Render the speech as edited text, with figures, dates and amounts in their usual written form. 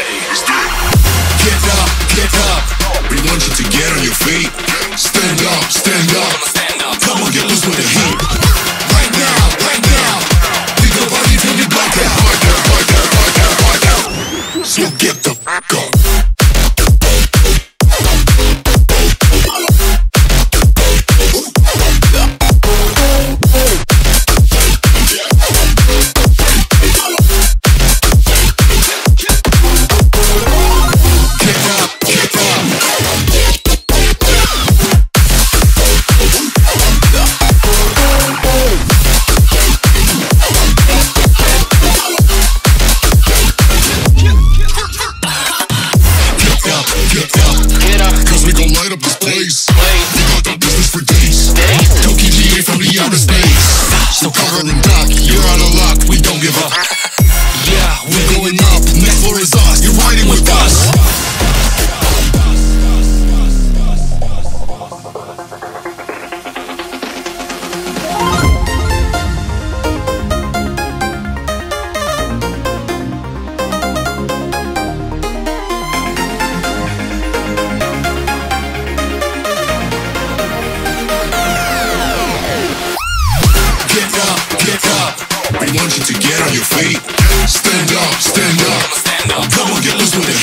Get up. We want you to get on your feet. Stand up, stand up. Come on, get loose with the heat. Right now. Pick your body till you black out. So get the fuck up. So cover the duck, you're out of luck, we don't give up. Yeah, we're going up, next floor is us, you're riding with us. We want you to get on your feet. Stand up. Come on, get loose with it.